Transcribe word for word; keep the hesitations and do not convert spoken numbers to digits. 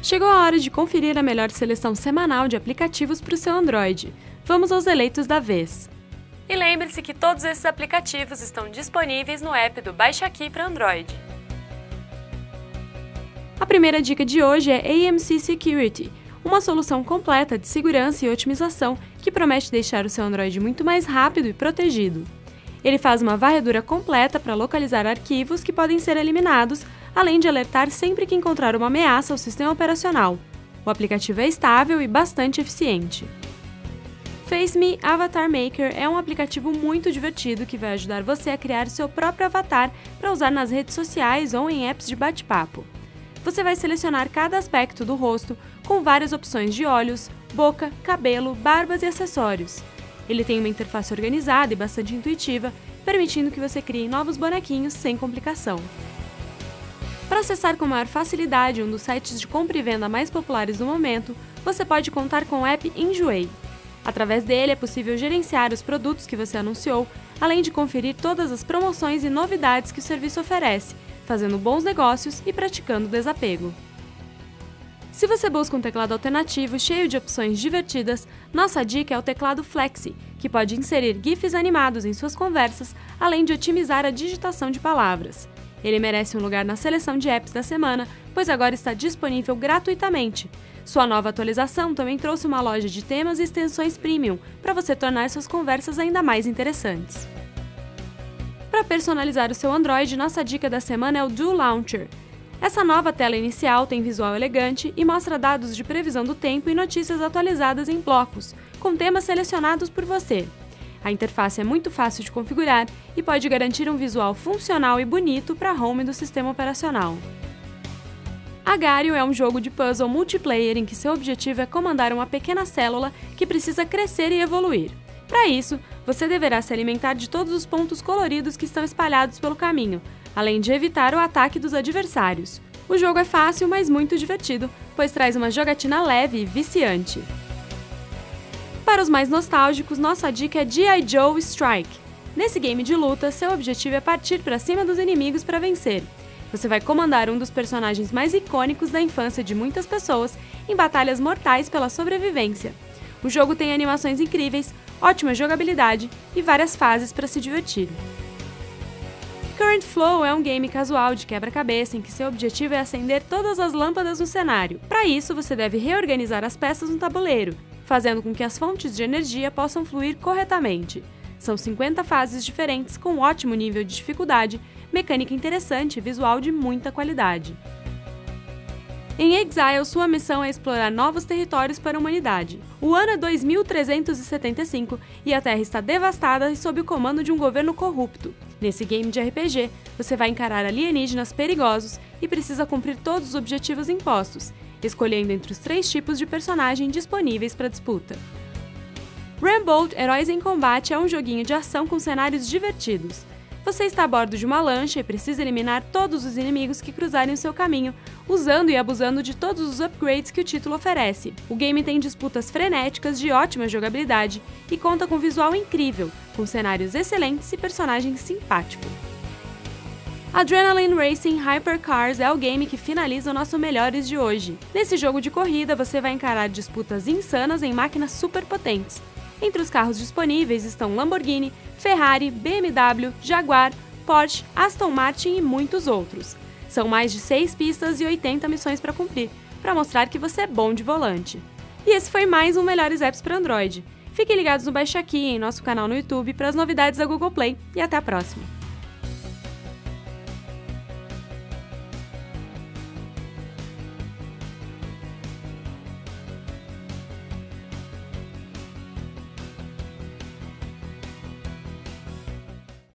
Chegou a hora de conferir a melhor seleção semanal de aplicativos para o seu Android. Vamos aos eleitos da vez. E lembre-se que todos esses aplicativos estão disponíveis no app do Baixa Aqui para Android. A primeira dica de hoje é A M C Security, uma solução completa de segurança e otimização que promete deixar o seu Android muito mais rápido e protegido. Ele faz uma varredura completa para localizar arquivos que podem ser eliminados, além de alertar sempre que encontrar uma ameaça ao sistema operacional. O aplicativo é estável e bastante eficiente. FaceMe Avatar Maker é um aplicativo muito divertido que vai ajudar você a criar seu próprio avatar para usar nas redes sociais ou em apps de bate-papo. Você vai selecionar cada aspecto do rosto com várias opções de olhos, boca, cabelo, barbas e acessórios. Ele tem uma interface organizada e bastante intuitiva, permitindo que você crie novos bonequinhos sem complicação. Para acessar com maior facilidade um dos sites de compra e venda mais populares do momento, você pode contar com o app Enjoei. Através dele é possível gerenciar os produtos que você anunciou, além de conferir todas as promoções e novidades que o serviço oferece, fazendo bons negócios e praticando desapego. Se você busca um teclado alternativo cheio de opções divertidas, nossa dica é o teclado Flexi, que pode inserir GIFs animados em suas conversas, além de otimizar a digitação de palavras. Ele merece um lugar na seleção de apps da semana, pois agora está disponível gratuitamente. Sua nova atualização também trouxe uma loja de temas e extensões premium, para você tornar suas conversas ainda mais interessantes. Para personalizar o seu Android, nossa dica da semana é o Do Launcher. Essa nova tela inicial tem visual elegante e mostra dados de previsão do tempo e notícias atualizadas em blocos, com temas selecionados por você. A interface é muito fácil de configurar e pode garantir um visual funcional e bonito para a home do sistema operacional. Agario é um jogo de puzzle multiplayer em que seu objetivo é comandar uma pequena célula que precisa crescer e evoluir. Para isso, você deverá se alimentar de todos os pontos coloridos que estão espalhados pelo caminho, além de evitar o ataque dos adversários. O jogo é fácil, mas muito divertido, pois traz uma jogatina leve e viciante. Para os mais nostálgicos, nossa dica é G I Joe Strike. Nesse game de luta, seu objetivo é partir para cima dos inimigos para vencer. Você vai comandar um dos personagens mais icônicos da infância de muitas pessoas em batalhas mortais pela sobrevivência. O jogo tem animações incríveis, ótima jogabilidade e várias fases para se divertir. Current Flow é um game casual de quebra-cabeça em que seu objetivo é acender todas as lâmpadas no cenário. Para isso, você deve reorganizar as peças no tabuleiro, fazendo com que as fontes de energia possam fluir corretamente. São cinquenta fases diferentes com ótimo nível de dificuldade, mecânica interessante e visual de muita qualidade. Em Exile, sua missão é explorar novos territórios para a humanidade. O ano é dois mil trezentos e setenta e cinco e a Terra está devastada e sob o comando de um governo corrupto. Nesse game de R P G, você vai encarar alienígenas perigosos e precisa cumprir todos os objetivos impostos, escolhendo entre os três tipos de personagem disponíveis para disputa. Rambold Heróis em Combate é um joguinho de ação com cenários divertidos. Você está a bordo de uma lancha e precisa eliminar todos os inimigos que cruzarem o seu caminho, usando e abusando de todos os upgrades que o título oferece. O game tem disputas frenéticas de ótima jogabilidade e conta com visual incrível, com cenários excelentes e personagens simpáticos. Adrenaline Racing Hypercars é o game que finaliza o nosso Melhores de hoje. Nesse jogo de corrida, você vai encarar disputas insanas em máquinas super potentes. Entre os carros disponíveis estão Lamborghini, Ferrari, B M W, Jaguar, Porsche, Aston Martin e muitos outros. São mais de seis pistas e oitenta missões para cumprir, para mostrar que você é bom de volante. E esse foi mais um Melhores Apps para Android. Fiquem ligados no Baixa Aqui em nosso canal no YouTube para as novidades da Google Play e até a próxima!